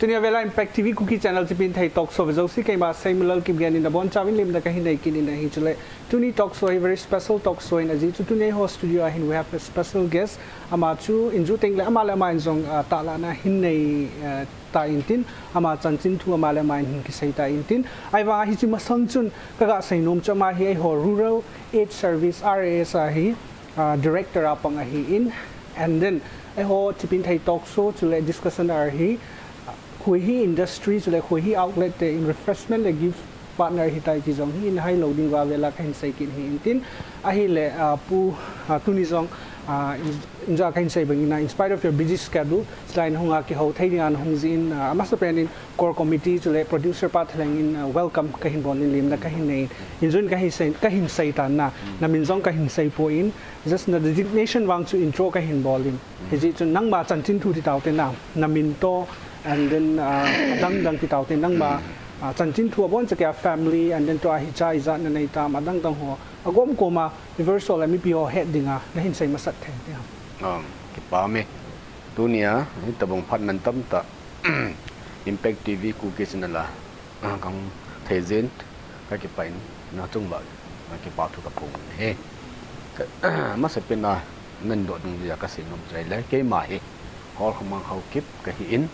Tunia vela Impact TV Kuki channel Chipinthei Talkshow zosi kema SEIMINLAL KIPGEN in the bon chawin lim da kahin nei kin in hi chule tuni Talkshow a very special Talkshow in aji tuni host studio ahin we have a special guest ama chu inju tengle amala ma injong ta la na hin nei ta intin ama chanchin thu amala ma hin ki sei ta intin ai wa hi chi masang chun kaga sainom chama hi ho rural aid service RAS a hi director apang a hi in and then I ho Chipinthei Talkshow chule discussion are hi Kuki industry so like Kuki outlet in refreshment like give partner hitai chi jong hi in high loading wa vela kain sai kin hi intin a hi le pu tuni jong inja kain sai bangina in spite of your busy schedule slain honga ki ho thai an hong jin master plan in core committee so like producer pa thleng in welcome kahin bon lim na kahin nei in jun kahin sai tan na min jong kahin sai po in just the designation wang chu intro kahin bolim he chu nang ba chan chin thu ti taw te na min to and then dang ti taw te nang ba chan chin thu bon cha family and then to a hi cha izat na nei ta ma dang ho agom ko ma reversal mi pi ho headinga na hin sai masat the te ki pa me dunia ni tabong phat nan tam ta Impact TV Kuki channel kang thejen ka ki pain na chung ba ki pa thu ka pung he ma se pin na nan do dung ya ka sinom chai le ke ma he Holkhomang Haokip ka hi in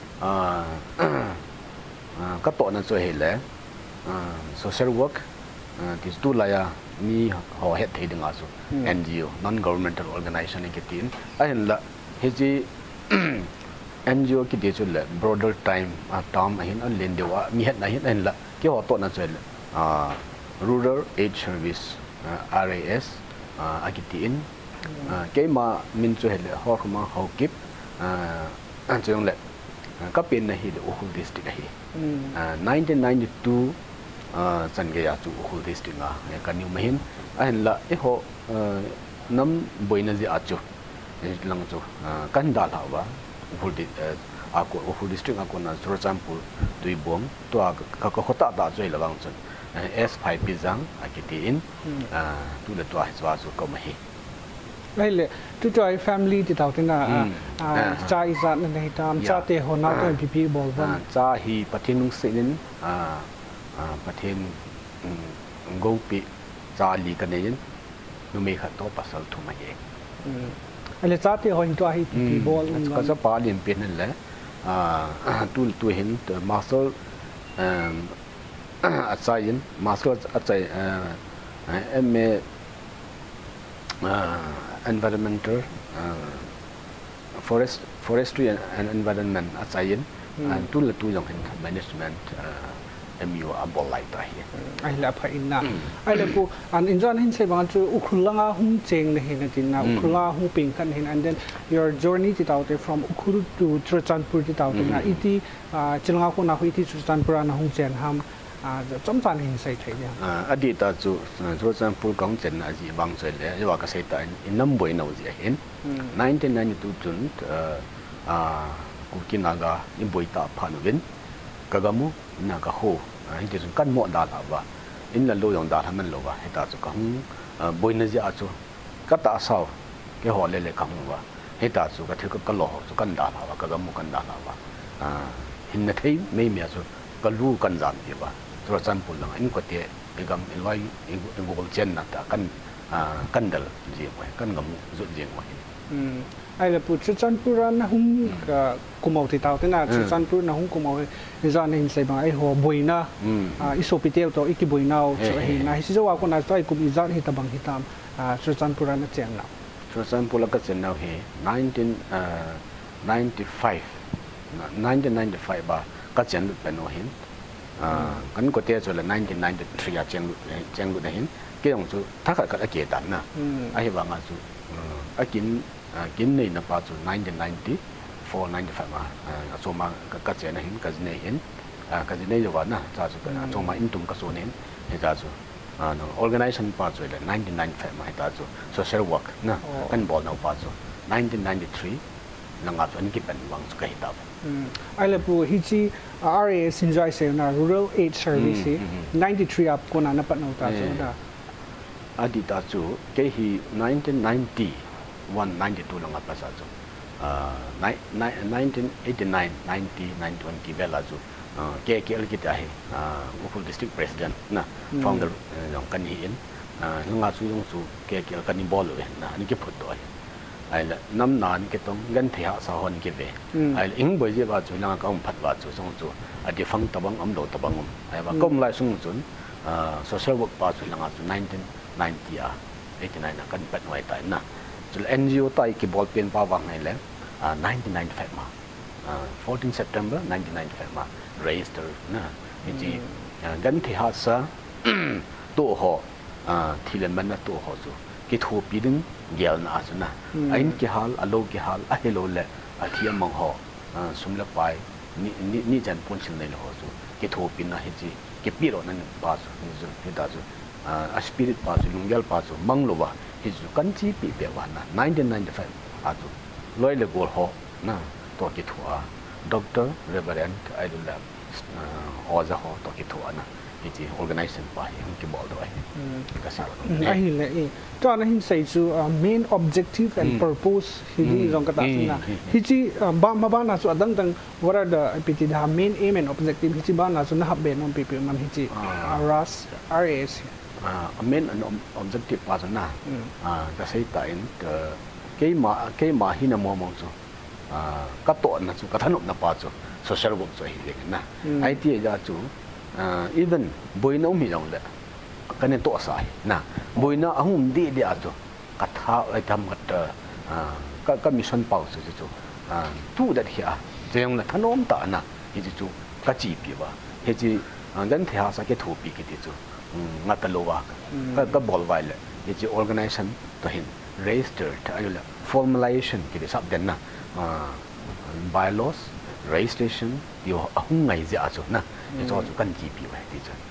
các tổ năng chơi hệ social work thì tu là mi họ hết thấy được ngã số NGO non-governmental organization cái tin anh là hết gì NGO cái địa là broader time term anh lên điều mi hết này hết anh là cái họ tổ năng chơi rural aid service RAS cái tin cái mà mình chơi hệ Holkhomang Haokip anh chơi là các bên này thì ở khu district này 1992 chân cái chủ khu district à cái nhiều mấy anh là cái họ năm bồi nó gì à chú lăng chú căn đảo hả ba khu district aku na for example tui bom to ka ko khota da joi lawang chun S5 bizang akitin tu le to ha chu ko mai đây là tu cho family thì tao thế nào cha izat này tam cha te ho na to PP bol van cha hi pathin nung senin pathin gopi cha li kan nen nu me khat to pasal thu mai ai là cha te ho in to hi PP bol ka sa pa lim pen le tu hin master asayin master asay MA environmental forestry and environment asayin tu là tu dòng hình management MU abol lại tại ai là phải na ai là cô anh injan hin sai bang chu ukhulanga hung cheng ne hin tin na ukhula hung ping kan hin and then your journey to out from ukhul to Churchandpur to out na iti chilanga ko na hu iti Churchandpur na hung chen ham chom chan hin sai thai ya adita chu Churchandpur kong chen a ji bang choi le yawa ka sai ta in nam boi no ji hin 1992 chun Kuki naga in boi ta phan win kagamu naga ho hi de kan mo da la ba in la lo yong da haman lo ba heta chu kang boi na ja chu ka ta saw ke ho le kang ba heta chu ka thil ka lo chu kan da la ba kagamu kan da la ba hin na thei me me chu ka lu kan jam ji ba so chan pul lang in ko te gam in wai in gol chen na ta kan dal ji mo kan gam zu ji mo ai là phụ Churchandpur na hung kumau thì tao thế nào Churchandpur na hung kumau thì do nên sai bằng ai hồ bồi na isopitel to iki bồi nào cho hi na hi zo ko na toi kum izan hi tabang hitam Churchandpur na chen na Churchandpur ka chen na he 1995 ba ka chen lu pe no hin kan ko te cho là 1993 ya chen lu na hin ke yong chu thak ka ke dan na ai ba nga chu kin nei na pa chu 1994 95 ma so ma ka chen na hin ka nei hin ka nei jo na cha chu ka so ma in tum ka so nen he cha chu no organization pa chu le 1995 ma ta chu social work na kan bol na pa chu 1993 langa chu an ki pen wang chu ka hi ta ai là pu hi chi RAS enjoy se na rural aid service 93 up ko na pat no ta chu da adita chu ke hi 1990 192 langa pa sa chu 1989 90 920 bela ju KKL kita he Ukul district president na founder yang kan hin nga chu yong chu KKL kan bol we na ni ke phut doi ai la nam nan ke tong gan thia sa hon ke ve ai ing boi je ba chu lang ka phat ba chu song chu a di phang tabang am lo tabang ai ba kom lai sung chun social work pa chu lang chu 1990 a 89 na kan pat wai tai na chu NGO tai ki bol pen pa wang ai le 1995 ma 14 September 1995 ma register na ji gan thia sa to ho thilen man na to ho chu ki thu pi ding gel na chu na ain ki hal alo ki hal a hello le a thiam mong ho sumla pai ni jan pon chin nei ho chu ki thu pi na he ji ki pi ro nan ba chu ni zu ni da chu a spirit pa chu lunggel pa chu mang lo wa he chu kan chi pi pe wa na 1995 a chu loi le gol ho na to ki thu a doctor reverend I do lab oza ho to ki thu na ji organization pa hi ki bol do ai ka sa ai le to na hin sai chu main objective and purpose hi rong ka ta na hi chi ba ma ba na chu adang dang what are the pt the main aim and objective hi chi ba na chu na hab be nom pp man hi chi ras main and objective pa na ka sai ta in ke ma hi na mo mo chu ka to na chu ka thanop na pa chu social work chu hi na IT ja chu even boina mi jong le kan to sai na boina ahum di a chu ka tha ai tham ka mission pau chu chu tu that here jeng la thanom ta na hi chu ka chi pi ba he ji gan thia sa ke thu pi ki ti chu ngata lo wa ka bol vai le hi ji organization to hin registered ayula formalization ki sab den na bylaws registration yo ahung ngai ja chu na ye cho chu kan ji pi wa ti chu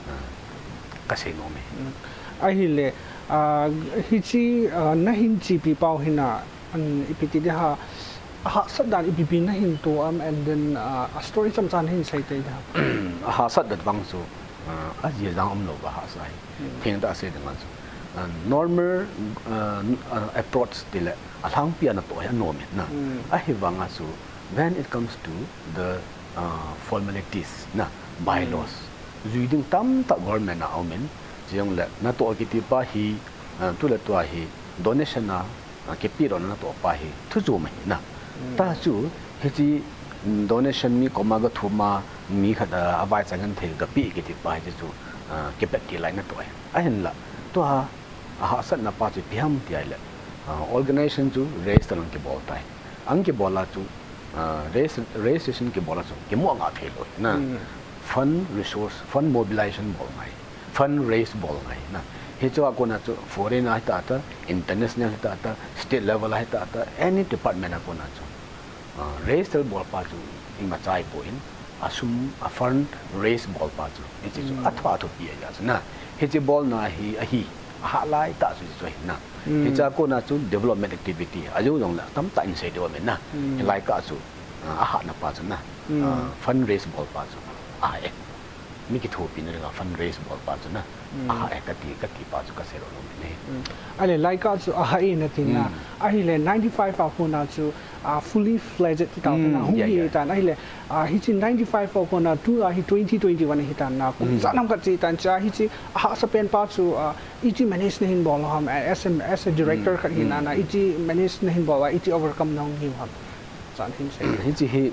ka sei no me ai hi le hi chi na hin chi pi pau hina an ipiti de ha sat dan ipp na hin to and then a story sam chan hin sai te da ha sat dat wang chu a ji jang am lo ba ha sai thing da se de man chu normal approach til a thang pia na to ya no me na a hi wanga chu when it comes to the formalities na bylaws reading tam ta government na aumen jeng le na to ki ti pa hi tu le to hi donation na ke pi ron na to pa hi thu chu me na ta chu he ji donation mi ko ma ga thu ma mi kha da avai changan the ga pi ki ti pa ji chu ke pet ti lai na to a hen la to ha sat na pa chi piam ti ai le organization chu register on ke bol tai ang ke bola chu registration ke bola chu ke mo nga the lo na fund resource fund mobilization bol ngai fund raise bol ngai na he chu ko na chu foreign ai ta international ta state level ai ta any department ko na chu register bol pa chu in ma chai po in asum a fund raise bol pa chu he chu athwa thu pi ya na he chu bol na hi ha lai ta su chu na he cha ko na chu development activity ajo jong la tam ta in se do me na lai ka chu a ha na pa chu na fund raise bol pa chu ai mi ki thu pi na fund raise bol pa chu na ai ka ti pa chu ka se ro no me ale lai ka chu ai na tin na ai le 95 a ko na chu fully fledged ta na hu ye ta na le hi chi 95 ko na tu hi 2021 hi ta na ko sa nam ka chi tan cha hi chi sa pen pa chu i chi manage na hin bol ham as a director ka hin na i chi manage na hin bol i chi overcome nong hi ham san hin se hi chi hi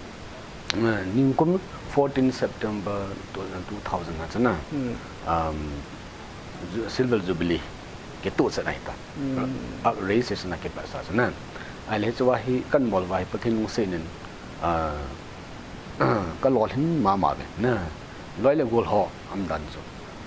ning kum 14 September 2000 na chana silver jubilee ke to sa nai ta registration na ke pa sa na ai le chwa hi kan mol vai pathin se nin ka lol hin ma be na loi le gol ho am dan so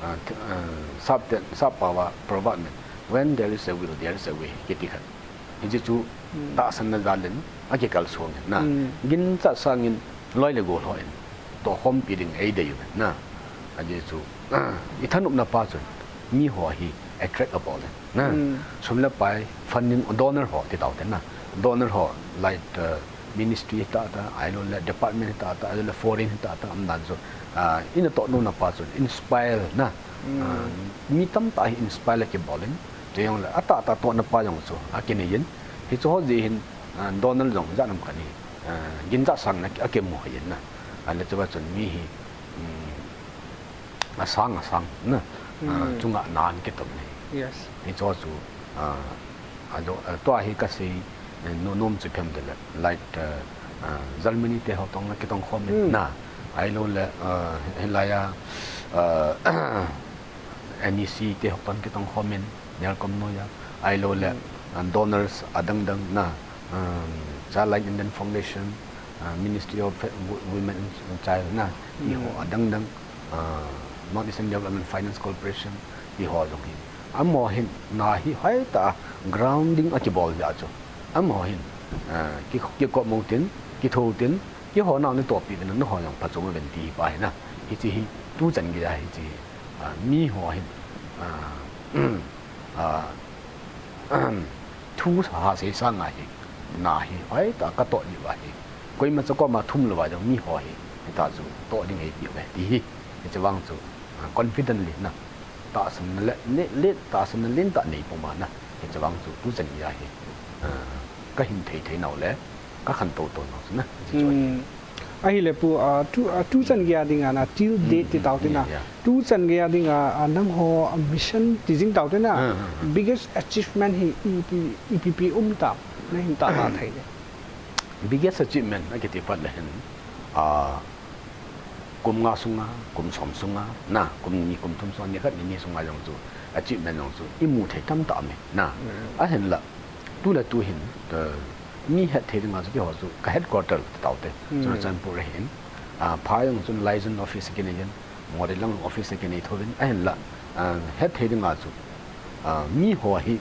sub power provide when there is a will there is a way ke ti khan hi chu ta san na dalen ake kal so na gin cha sangin loi le gol ho en to hom pi ding ai de yu na aje chu I thanup na pa chu mi ho hi attract about na sumla pai funding donor ho ti taw na donor ho like ministry ta I know la department ta la foreign ta am dan so in to no na pa chu inspire na mi tam ta inspire ke bolen te yong la ata to na pa yong so akini yin hi chu ho ji hin Donald Jong za nam kani gin za sang na akem mo yin na ala chawa chun mi hi asang na chunga nan ke tom ne yes ni cho chu ado to hi ka sei no nom chu phem de like Germany te ho tong na ke tong khom na ai lo le helaya NEC te ho tong ke tong khom men ner kom no ya ai lo le donors adang dang na Child Indian Foundation Ministry of Women and Child na i ho adang dang Northeastern Development Finance Corporation i ho jong hi amo hin na hi hai ta grounding a ki bol ya cho amo hin ki ko mo tin ki tho tin ki ho na ni to pi na no ho yang pa chung ven ti pa na hi chi hi tu chan gi ya hi chi mi ho hin thu sa se sa nga hi na hi hai ta ka to ni ba hi koi ma ko ma thum lo ba jong mi ho hi ta zu to ni ngai pi ba ti hi che wang zu confidently na ta san le ta san len ta nei po ma na che wang zu tu chan gi ya hi ka hin thei nau le ka khan to no na chi choi ai le pu tu chan gya ding na till date ti taw tin na tu chan gya ding nang ho mission ti jing taw tin na biggest achievement hi EPP ta na hin ta na thai le biggest achievement na ke ti pat le hen kum nga sunga kum som sunga na kum ni kum thum so ni khat ni sunga jong chu achievement jong chu i mu thai tam ta me na a hen la tu la tu hin mi het thei nga chu ki ho chu ka headquarter taw te chu chan pu re hin pha yong chun license office ke ne yen modeling office ke ne thobin a hen la het thei nga chu mi ho hi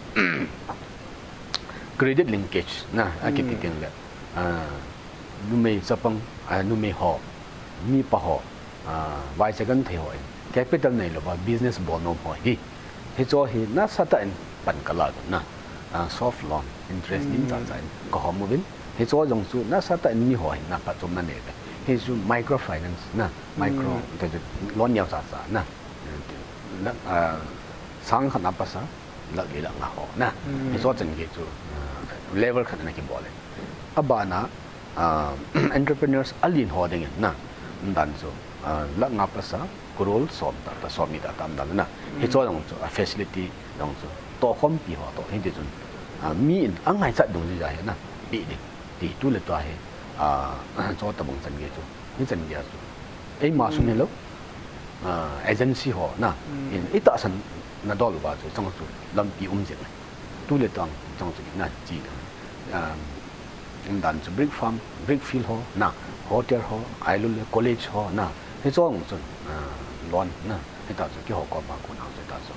credit linkage na a ki ti tin le nu me sapang nu me ho mi pa ho vai second thei ho capital nei lo ba business bono ho hi cho hi na sata in pan kala na soft loan interest din ta zai ko ho movin he cho jong su na sata in mi ho na pa chom na ne be he su microfinance na micro te loan yaw sa na sang khana pa sa la ge la nga ho na he cho chen ge chu level khana na ki bole abana entrepreneurs alin ho ding na dan so la nga pa sa kurol som ta som mi ta tam dal na he cho jong chu facility jong chu to khom pi ho to hin ti chun mi ang ngai chat dong ji ja na bi ti tu le to he cho ta bong chan ge chu ni chan ge chu ei ma su ne lo agency ho na in ita san na dol ba chu chong chu lam pi je tu le tang chong chu na ji dan chu brick farm brick field ho na hotel ho ailul college ho na he chong chu loan na he ta chu ki ho ko ma ko na chu ta chu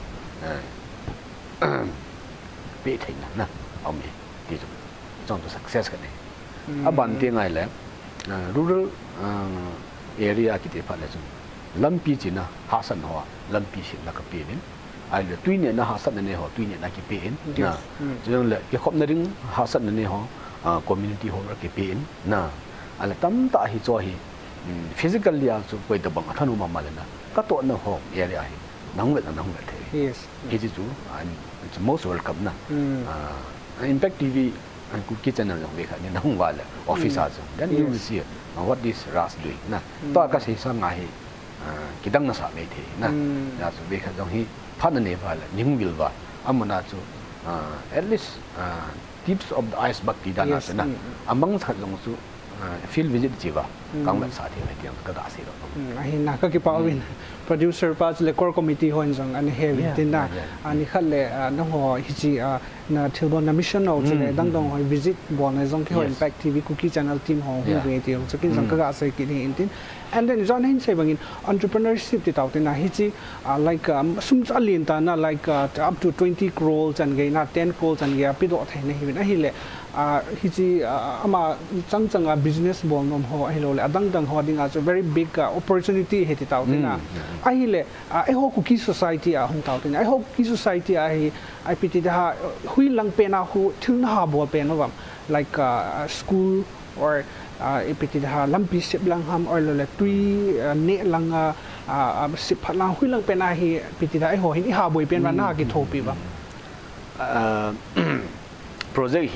bị thỉnh na ông ấy thì trong το success cái này à bản tiếng ai lẽ rural area cái địa phương là chúng lâm pi chỉ na hạ sản hoa lâm pi chỉ là cái pi đến ai là tuy nhiên na hạ sản này họ tuy nhiên là cái pi đến na cho nên là cái khóm này đứng hạ sản này họ community họ là cái pi đến na à là tấm tại hi cho hi physically à chú quay tập bằng thân u mà lên na các tổ nó họ area hi nóng vậy thế yes cái gì chú it's most welcome na Impact TV and Kuki channel jong ve kha ni nong wa le office a jong then you will see what this Ras doing na to ka se sa nga hi kidang na sa me the na ya so ve kha jong hi phan ne ba le ning will ba amana chu at least tips of the iceberg ti da na na amang sa jong chu field visit ji ba kang ba sa the me tiang ka da se ro ai na ka ki pa win producer pa le core committee hon jang an he tin na ani khat le na ho hi chi na thilbon na mission no chule dang dong hoi visit bon na jong ki ho Impact TV Kuki channel team ho hu ve ti so kin jang ka ga sai ki ni tin and then zon hin sai bangin entrepreneurship ti taw tin na hi chi like sum chalin ta na like up to 20 crores and ge na 10 crores and ge pi do thai na hi na hi le hi chi ama chang a business bon nom ho hi lo le dang ho ding a very big opportunity he ti taw tin na ai le ai ho Kuki society a hong taw tin ai ho Kuki society ai piti da hui lang pe na hu thil na ha bo pe no wam like school or ipiti da lampi sip lang ham or le tui ne lang sip phat lang hui lang pe na hi piti da ai ho hin ha boi pen ran na ki thopi ba project hi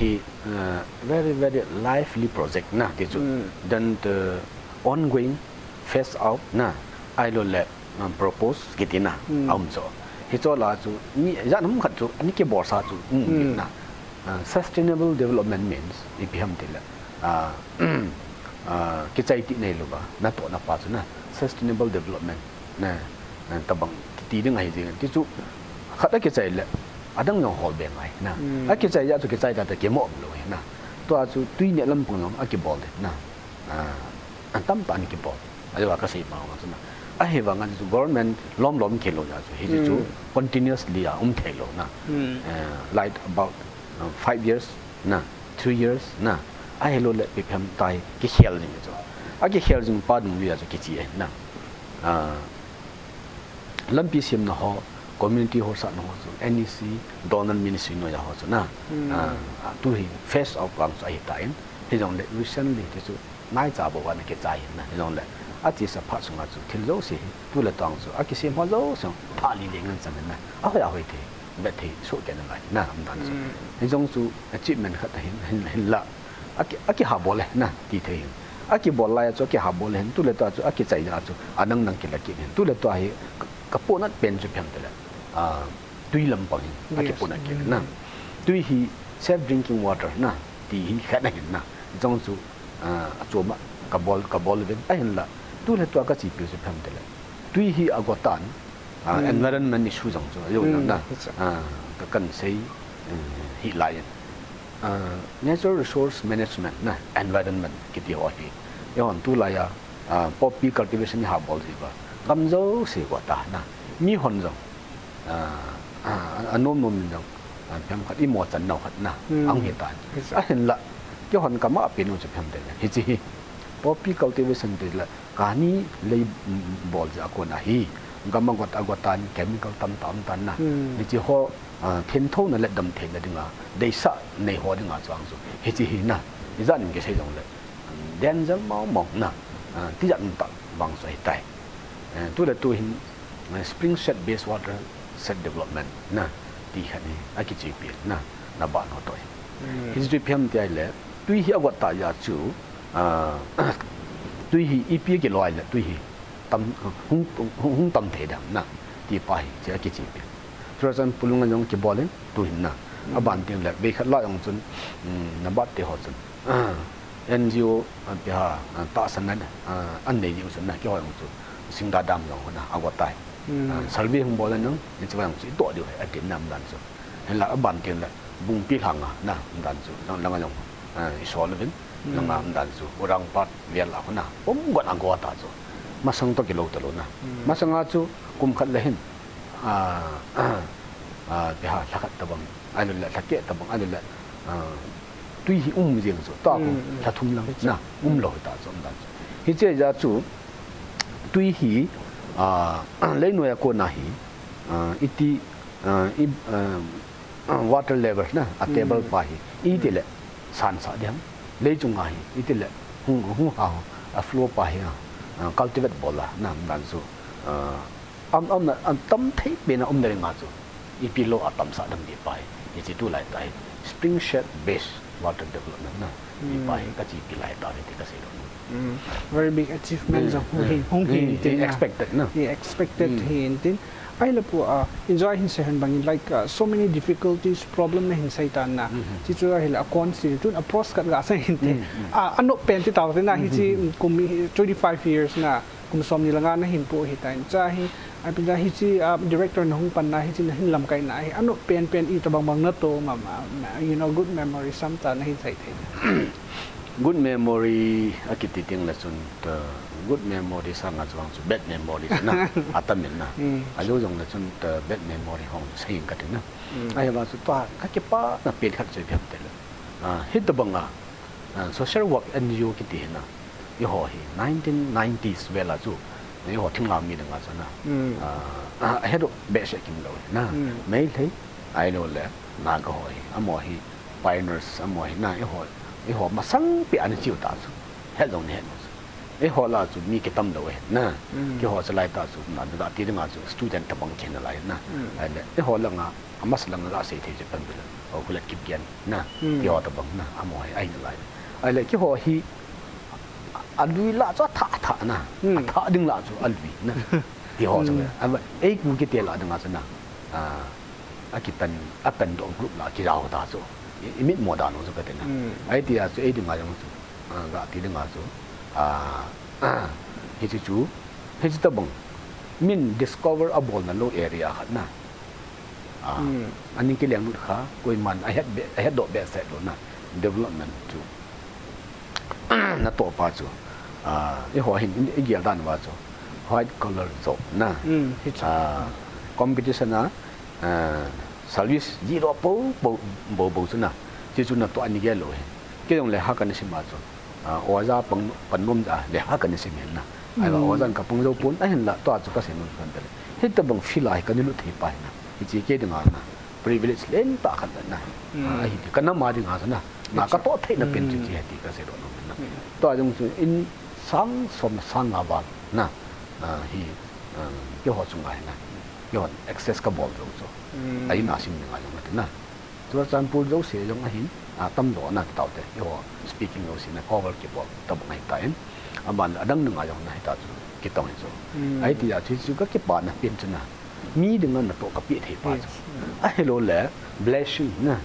very very lively project na ti chu then the ongoing phase out na I lo le propose kitina so hi cho la chu ni ya nam khat chu ani ke borsa chu na sustainable development means ipm tila ke chai ti nei lo ba na to na pa chu na sustainable development na tabang ti ding ai jing ti chu khat ke chai le adang no hol be ngai na a ke chai ya chu ke chai ta ke mo lo na to chu tui ne lam pung a ke bol de na an tam pa ni ke bol ai wa ka sei ma wa na I have a government long kilo he continuously thelo na like about 5 years na 2 years na I hello let become tai ki hel ni so a ki hel jing pa dum wi so ki chi na lampi sim na ho community ho sa no so NEC donor ministry no ya ho so na to he face of gang so ai ta in he jong let recently so nai cha bo wa na ke chai na he jong let a chỉ là phát sinh ra chút thiên lâu gì, tu là tang số, a cái xem hoa lâu xong, thà li liền ngân chân này, a phải hỏi thế, biết thế số cái này, na không thành số, cái giống số, chỉ mình khát hình lạ, a cái hà bol này, na tí thế, a cái bol lại cho cái hà bol này, tu là tao cho a cái chạy ra cho, a năng cái là cái, tu là tao hay, cái bộ nát bên cho phèn thế là, tùy lâm bằng, a cái bộ nát cái, na, tùy hi self drinking water, na, tí hi khát này, na, giống số, cho mà, cái bol bên, a hình lạ tu le to ka chi pi se pham de le tui hi agotan environment issue jong so yo na ka kan sei hi lai natural resource management na environment ki ti ho hi yon tu la ya poppy cultivation ha bol ji ba kam zo se ko ta na mi hon jong anom nom jong pham khat i mo chan nau khat na ang hi ta a hen la ki hon ka ma pi no che pham de hi chi poppy cultivation de la kani lei bol ja ko na hi gamang got agotan chemical tam tan na ni chi ho thiên thâu na le dam the na dinga dei sa nei ho dinga chang su he chi hi na ni za nim ke sei dong le den jal mau mong na ti ja ta bang so hi tai tu le tu hin spring set base water set development na ti kha ni a ki chi pi na ba no toi hi ji phem ti ai le tu hi agot ta ya chu tuy hi EP cái loại là tuy hi tâm hung tâm thế đó na thì phải chỉ cái gì vậy cho nên pulung anh giống cái bò lên tuy na à bản tiếng là về khát lại ông chun nắm bắt thì họ chun NGO bây giờ ta sanh này anh này nhiều sanh này cái họ ông chun sinh ra đam giống na à quạt tai salvi hung bò lên nó nên chỉ phải ông chỉ tội điều hay tiền nam đàn chun hay là à bản tiếng là bung pi hàng na đàn chun đang làm số lên nang am dan su orang pat vial la na gon angwa ta chu masang to kilo to na masanga chu kum khat le hin be ha thakat tabang ai la thake tabang ai la tui hi rieng chu ta ko tha thum lang na lo ta chu dan hi che ja chu tui hi le no ya ko na hi iti water level na a table pa hi I ti le san sa diam lấy chung ai ít là hung hào flow pa hi cultivate bola nam dan su am na tâm thấy bên am na nga chu ipilo atam sa dam di pai ye chi tu lai tai spring shed base water development na di pai ka chi pi lai ta ti ka se do very big achievements of hung hin expected na he expected hin tin ai la pu enjoy hin se han bangin like so many difficulties problem na hin sai tan na chi chu la hila kon si tu approach kat ga sa hin te ano pen ti taw na hi chi kum 25 years na kum som ni langa na hin pu hi tan cha hi ai pin hi chi director na hung pan na hi chi na hin lam kai na hi ano pen I tabang bang na to ma you know good memory sometime na hin sai te good memory akiti ting la sun good memory sang at wang bad memory na atamin na ayo jong la sun bad memory hong sai ka tin na ai ba su ta ka ke pa na pe khat se pham te la hit banga social work NGO ki ti na yo ho hi 1990s vela chu yo ho thing la mi da sa na head of be se kim lo na mai thei ai lo le na ko hi amo hi pioneers amo hi na yo ho mà sáng bị anh chịu ta hết rồi nè họ là chủ mi cái tâm đầu ấy nè cái họ sẽ lại ta chủ là đã tí được ngã chủ student tập bằng khen lại nè cái họ là ngã mà sẽ là ngã sẽ thấy được phần bên họ cũng là KIPGEN nè cái họ tập bằng nè mọi ai lại ai lại cái họ hi anh lui là cho thả nè thả đừng là chủ anh lui nè cái họ rồi anh vậy ấy cũng cái tiền là đừng ngã sẽ nè cái tần độ group là cái giàu ta chủ ít mua đàn nó sẽ cái tiền nè ấy thì là ấy đừng ngã chủ gã tí đừng ngã chủ cái chú cái chú tập bằng min discover a ball na low area khát na anh những cái liền nút khá quên man I had độ best set rồi na development chú na tổ pa chú cái hoa hình cái gì đàn vào chú white color chú na competition na service zero bầu chú na chứ chú na tổ anh cái lối cái dòng lại hát cái này xem mà chú ở ra bằng nôm ra để hát cái này xem na ai bảo ở ra cái bằng dâu cuốn ai hiện là toa chú cái xem nó phân đấy hết tập bằng phi lại cái này lúc thì phải na cái chỉ cái đừng ngán na privilege lên ta khăn na ai thì cái năm mà đừng ngán na mà cái tốt thế là bên chỉ thì cái sẽ đó na toa trong in sáng sáng ngà vào na hi cái họ chung lại na cái họ access cái ball rồi cho ai na xem đừng ngán na cho nên pour dấu sẽ giống anh tâm đó na tao thế cái họ speaking of sin cover cái ball tập ngày tại bạn đang đừng ngại giống này ta cái tông này rồi ấy thì là chỉ có cái bạn là biến chân na mi đừng ngăn là tổ cái biệt thể ba rồi hello lẽ blessing na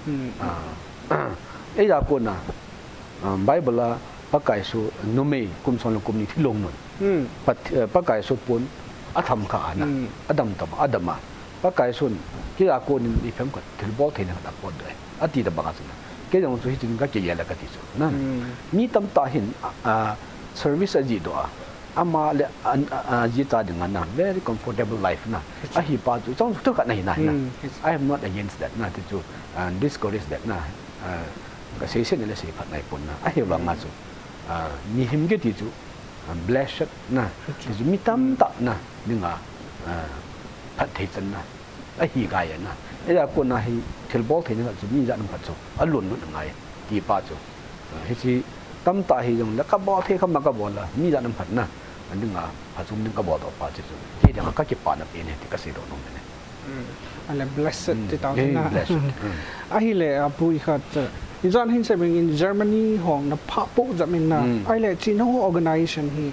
ấy là con na Bible là bác cái số nome cùng son là cùng như thi lông rồi bác cái số bốn Adam cả na Adam mà bác cái số cái là con đi phim cái thì bảo thế này là con đấy thì là bác cái cái dòng số chúng ta cái gì là cái gì rồi na mi tâm ta hiện service gì đó ama le gì ta dengan na very comfortable life na ahi pa tu trong tu kat nahi na I am not against that na tu discourage that na cái session này sẽ phát này pun na ahi bang ma tu ni him ke ti tu blessed na tu mi tam ta na dengan phát thế chân na ahi gaya na ila ko na hi thilbol the na tu mi ja nam phat tu alun lu ngai ti pa tu hi tâm ta hi dùng là các bộ thế không mà các bộ là mi ra nằm phật na anh đừng à chúng đừng các bộ đó phải chứ thì để mà các cái bản là bên này thì các sĩ đồ nông này anh là blessed thì tao thế na ai là bùi khát in John hin saying in Germany hong na papo jamin na ai le chin ho organization hi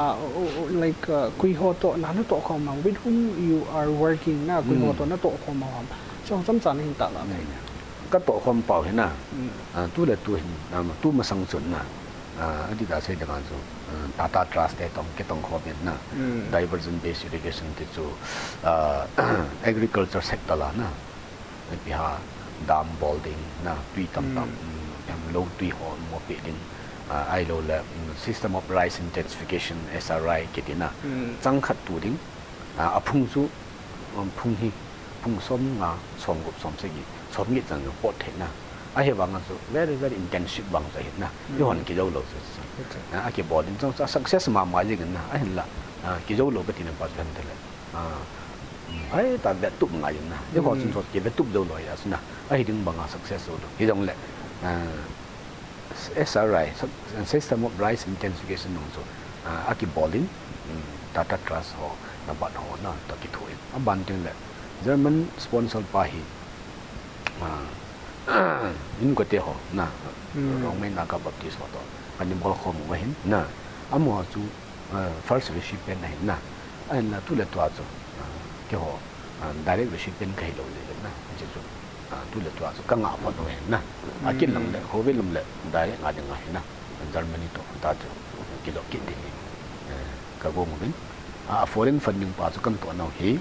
like kui ho to na no to khom ma with whom you are working na kui ho to na to khom ma trong cham chan hin ta la mai các tổ khom bảo thế nào tu là tu hình tu mà sang chuẩn na đi đã xây được anh rồi Tata Trust để tổng cái tổng kho biển na diversion based irrigation thì chú agriculture sector là na bị ha dam building na tùy tâm em lâu tùy họ mua building ai lâu là system of rice intensification SRI cái gì na tăng khát tu đinh phung chú phung hi phung xóm ngà xóm gục xóm gì xóm nghĩa rằng bột thế na ai hiểu bằng là very very intensive bằng vậy na cái hoàn cái dấu lâu rồi cái bột đến trong success mà gì cái na ai là cái dấu lâu cái gì nó bắt đầu thế là ai ta vẽ tụm ngay na cái họ chúng tôi cái vẽ tụm dấu lâu vậy na ai đừng bằng success rồi cái dòng lệ SRI system of rice intensification also cái bột đến Tata Trust họ là bạn họ na ta cái thôi bạn tiếng lệ German sponsor pa hi in ko te ho na rong mai na ka baptist ho to ani Holkhomang wa hin na amo chu first recipient na hin na an la tu le to azo ke ho direct recipient kai lo le na je chu tu le to azo ka nga pa to hin na akin lam le ho ve lam le direct nga ding hin na Germany to ta chu ki lo ki de ka go mo bin foreign funding pa chu kan to na hi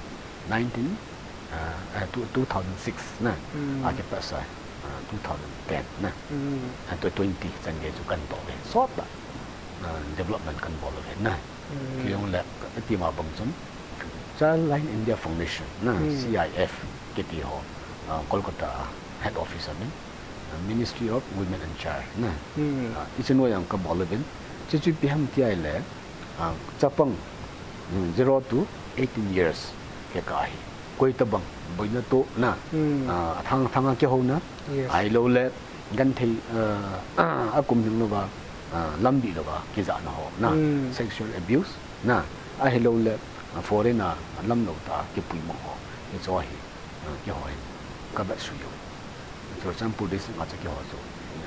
2006 na cái pasai 2010 na 2020 chân cái chú cần bỏ về sót là development cần bỏ về na khi ông là cái team bằng chúng Child India Foundation na CIF cái team họ Kolkata head office này Ministry of Women and Child na isin mo yang ka bỏ về chứ chú biham tiai le Japan 0 to 18 years cái cái quay tập bằng bây giờ tổ na thằng cái hậu na ai lâu lệ gần thì cùng những nó vào lambi loga kiza na ho na sexual abuse na a hello le foreigner lam lo ta ki pui mo ho ni zo hi ki ho ka ba su yo for example this ma cha ki ho so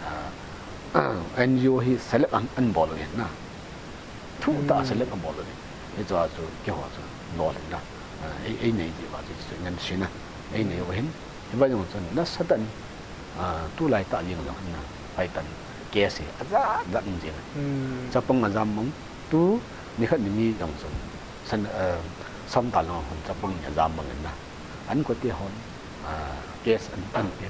NGO hi select an bol lo na thu ta select an bol lo ni zo so ki ho so no le na ai nei ji ba ji ngan shi na ai nei ho hin ba jong so na sadan tu lai ta ling lo na pai tan kese aza dat nje chapong azam mong tu ni khat ni dong so san sam ta lo hon chapong azam mong na an ko ti hon kes an pe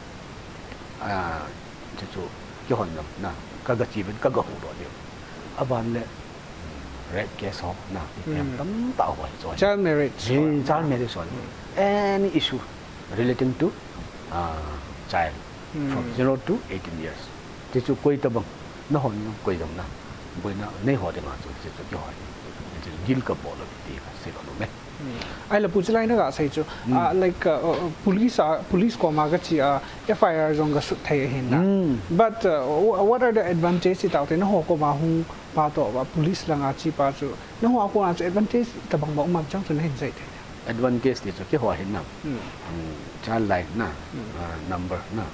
chu ki hon na ka ga chi ben ka ga hu do de aban le red case ho na tam ta ho so child marriage so any issue relating to child from 0 to 18 years thì chú quay tập bằng nó hòn nó quay tập na quay na nei họ thì mà chú cái hỏi thì deal cái bộ là thì sẽ có đúng không? Ai là phụ lai nó cả say chú like police có mà cái gì FIR trong cái sự thể hiện na but what are the advantages tạo thế nó họ có mà hung ba tổ và police là ngã chi ba chú nó họ có là advantage tập bằng bóng mặc trong sự hình dậy thế advantage thì chú cái họ hiện nào child life na number na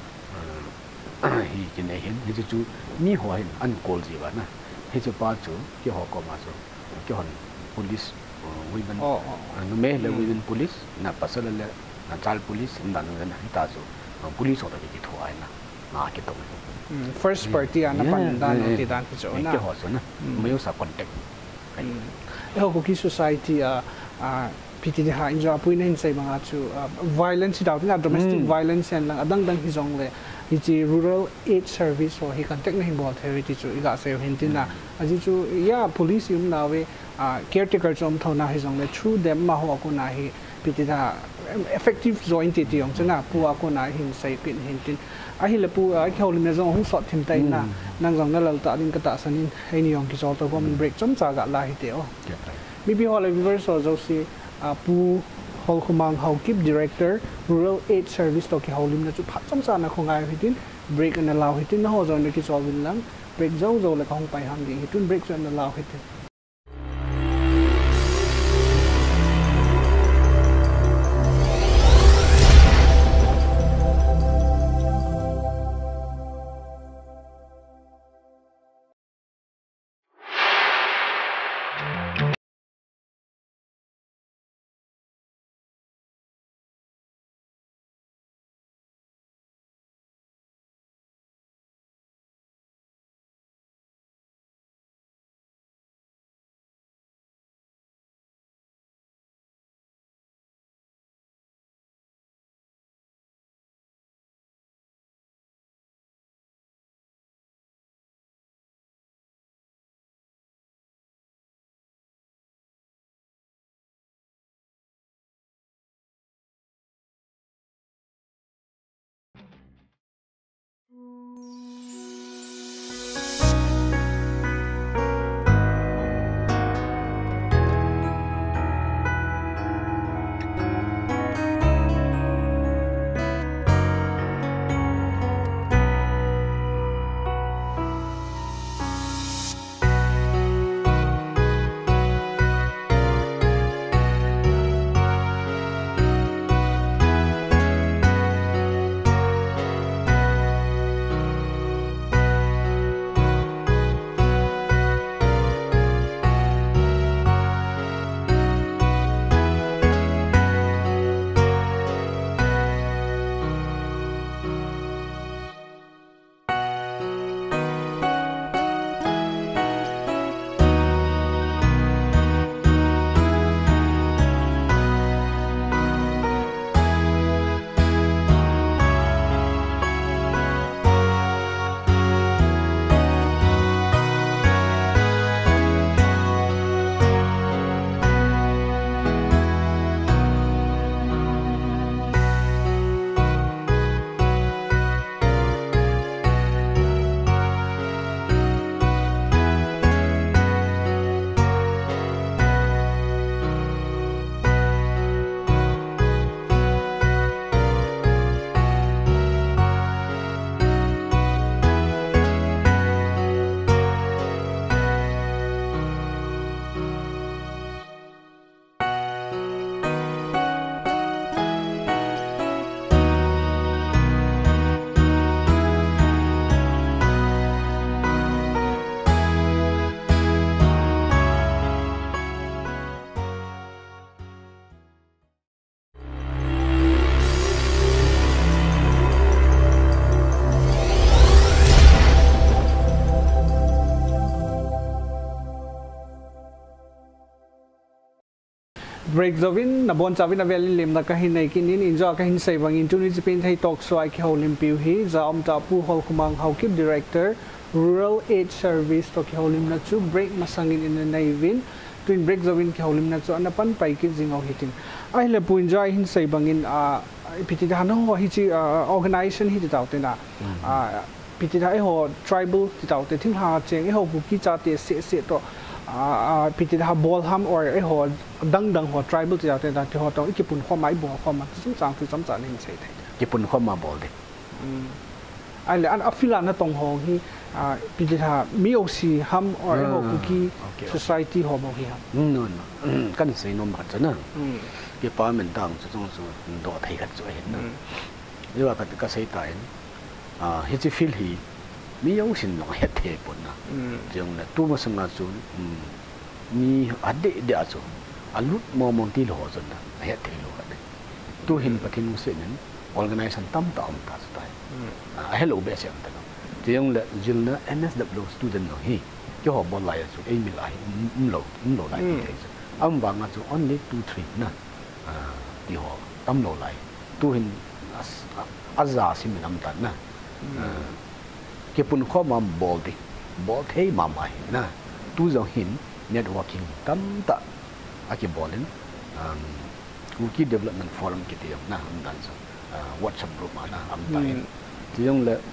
hi cái này hiện thì chú mi hoa hiện ăn call gì vậy na thì chú ba chú cái họ có mà chú cái họ police women nó mấy là women police na pasal là child police na nó na hita chú police họ cái thua ai na na cái tổ first party na pan dan ti dan chú na cái họ chú na mấy sa contact cái họ Kuki society PT ha injo apui na hinsay mga chu violence daw na domestic violence and lang adang hi jong le hi rural aid service or hi contact na himbol heritage chu iga se hintin na aji chu ya police yum na we caretaker chom thona hi jong le through them ma ho ko na hi PT ha effective joint ti yong chuna pu ko na hinsay pin hintin a hi le pu a kholim na jong hu sot thim tai na nang jong na lal ta din ka ta sanin hai ni yong ki chol to ko min break chom cha ga la hi te o maybe hol viewers so jo si Pu Holkhomang Haokip Director Rural Aid Service to ki holim na chu phat chom cha na khongai hitin break and allow hitin na ho zo na ki solvin lang break zo la khong pai ham di hitun break and allow hitin break zawin na bon chawin avelin lim na kahin nei kinin injo kahin sei bangin tuni Chipinthei Talkshow ai ki holim piu hi za ta pu Holkhomang Haokip director rural aid service to ki holim na chu break masangin in nei win twin break zawin ki holim na chu anapan pai ki jingo hitin ai le pu enjoy hin sei bangin piti da no hi chi organization hi ta te na piti da ho tribal ti ta te thing ha cheng ho Kuki cha te se to piti da ball ham or ho dang ho tribal ti ta te da ho to ikipun kho mai bo kho ma sum chang tu sam cha nin sei thai kipun kho ma bol de ai le an afila na tong ho hi piti da mi o si ham or ho Kuki society ho mo hi ham no kan sei no ma cha na ke pa men dang chu chung chu do thai khat chu hin na yewa ka sei ta hin hi chi feel hi mi yong sin no het the pon na jong na tu ma sang na chu mi ade de a chu alut mo ti lo zon na het the lo ka de tu hin pathin se nen organization tam ta ta hello be se ta jong la jil na MSW student no hi ke ho bon lai chu ai mi lai lo lai ti am ba nga chu only 2-3 na di ho tam lo lai tu hin azza sim nam ta na ke pun kho ma bol thei ma mai na tu zo hin networking tam ta aki bolin Kuki development forum ki ti na am dan so WhatsApp group ma na am ta hin ti yong le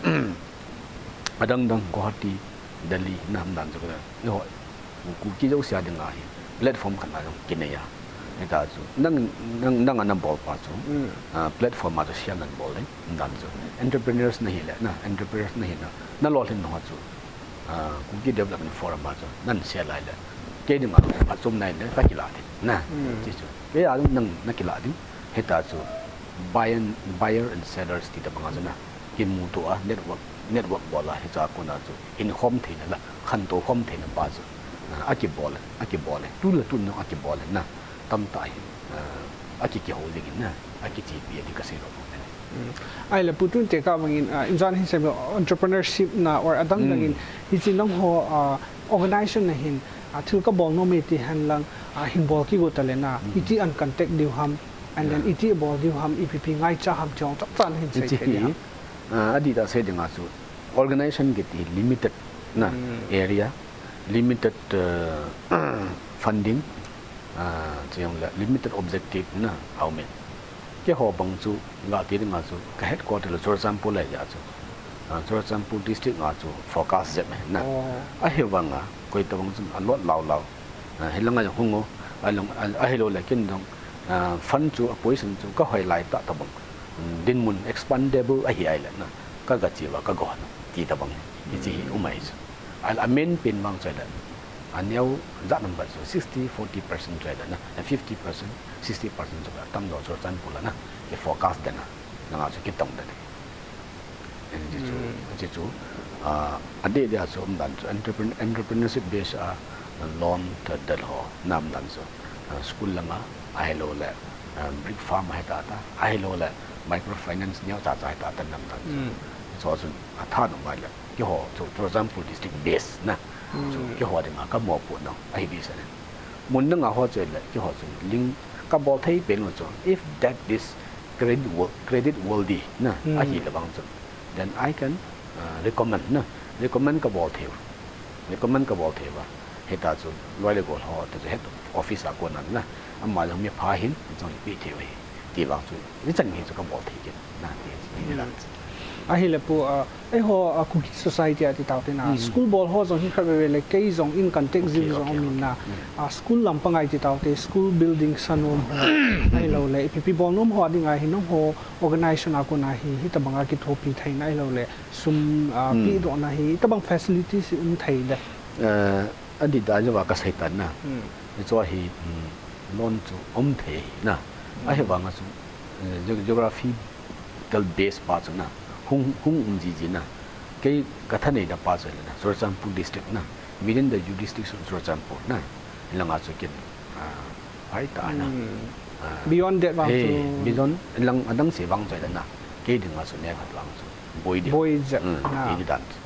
adang Guwahati Delhi na am dan so ka yo Kuki jo sia ding a hi platform kan na kinaya eta chu nang an bol pa chu platform ma sia nan bol le dan chu entrepreneurs na hi le na entrepreneurs na hi na lo hin no chu Kuki development forum ma chu nan sia lai le ke ding ma pa chum nai le ka kila de na chi chu ke ya nang na kila din heta chu buyer and sellers ti ta banga na ki mu to a network bola he cha ko na chu in home thi na la khan to home thi na pa chu aki bol tu no aki bol na tam tai aki ki ho legin na aki ti bi di ka se ro ai la putun te ka bangin injan hin se entrepreneurship na or adang dangin hi chi nang ho organization na hin thil ka bol no me ti han lang hin bol ki go tale na iti an contact diu ham and then iti bol diu ham EPP ngai cha ham chong tak chan hin se ti adita se dinga chu organization get limited na area limited funding limited objective na how many ke ho bang chu nga ti nga chu ka headquarter lo Chorchampu la ya chu Chorchampu district nga chu focus je na a he wanga koi to bang chu a lot law helanga ja hungo along a hello la kin dong fund chu position chu ka hoi lai ta bang din mun expandable a hi ai la na ka ga chi wa ka go na ti ta bang ji umai chu al amen pin bang chai la anyau that number so 60-40% trade na 50% 60% so tam do so tan pula na ke forecast dana na so ki tong da ji chu ade dia so dan entrepreneurship base loan dal ho nam dan so school lama ai lo la brick farm hai ta ai lo la microfinance nyau ta ta nam dan so so tha no mai la ki ho so example district base na ki ho de ma ka mo pu no ai bi sa mun na nga ho che le ki ho ling ka bo thai pen lo if that is credit worthy na a hi la bang chu then I can recommend ka bo theu ba heta chu loi le go ho to head office a ko nan na amma lo mi pha hin chong pi theu ti ba chu ni chan hi chu ka bo thei ke na ti la ahile pu ai ho Kuki society ati taute na school ball ho zong hi khabe le kei zong in contact zing zong min na school lampangai ti taute school building sanom ai lo le EPP ball nom ho ding ai hinom ho organization a ko na hi ta banga ki thopi thai nai lo le sum pi do na hi ta bang facilities thai da adi da ja wa ka sai tan na cho hi loan chu the na ai ha banga chu geography tel base pa chu na hung ji na ke kathane da pa chale na Chorchampu district na within the jurisdiction of Chorchampu na langa chu kin ai ta na beyond that bang chu beyond lang adang se bang chale na ke ding ma chu ne khat lang chu boy na ni dan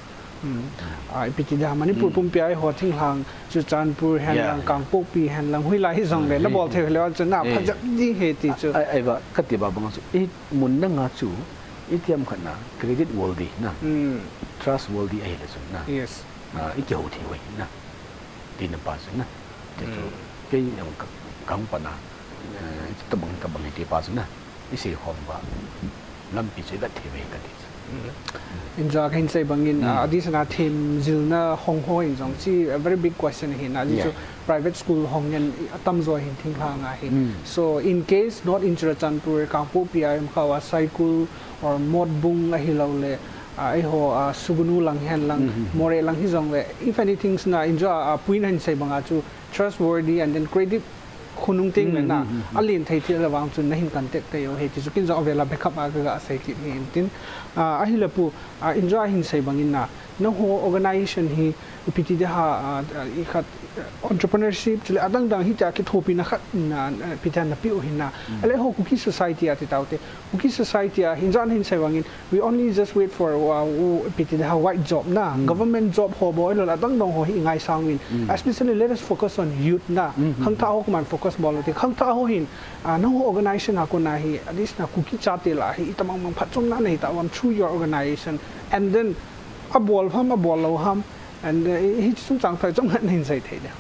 EP da Manipur Pumpia ho thing hang Chuchanpur han lang Kangpokpi han lang hui lai zong le na bol the le chana phajak ji he ti chu ai ba kati ba bang chu e mun na nga chu itiam khana credit worthy na trust worthy ai le chu na yes i ke ho thi we na tin pa chu na te chu ke yang kang pa na tabang ti pa chu na i se hom ba lam pi che da the we ka ti Inja kain say bangin adis na team zilna hong ho in zong chi a very big question hin adi chu private school hong yan atam zo hin thing ha nga hin so in case not in Churachandpur Kangpo PIM khawa cycle or mod bung a hilaw le ai ho sugunu lang hen lang more lang hi zong le if anything na inja puin hin say banga chu trustworthy and then credit khunung ting na alin thai thi lawang chun na hin contact te yo he ti chukin zo vela backup aga sai ki hin tin a hilapu enjoy hin sai bangin na no ho organization hi upiti de ha I khat entrepreneurship chile adang dang hi ta ki thopi na khat na pitan na piu hin na ale ho Kuki society ati taute Kuki society hinjan hin sai bangin we only just wait for upiti de ha white job na government job ho boy lo adang dong ho hi ngai sangwin especially let us focus on youth na khang ta ho man focus bol te khang ta ho hin no ho organization ha ko na hi adis na Kuki chate la hi itamang mang phatum na nei ta wam through your organization and then a ball lo ham and he chung chang phai chung han hin sai the de